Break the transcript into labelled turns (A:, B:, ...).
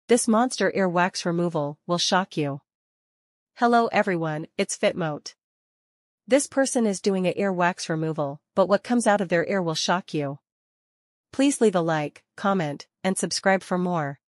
A: This monster ear wax removal will shock you. Hello everyone, it's Fitmote. This person is doing a ear wax removal, but what comes out of their ear will shock you. Please leave a like, comment, and subscribe for more.